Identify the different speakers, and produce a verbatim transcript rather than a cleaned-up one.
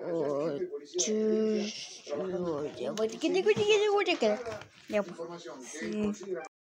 Speaker 1: Oh, chus. Oh, ya, pues, ¿qué te- qué te- qué te- qué te- qué te- ya, pues, sí.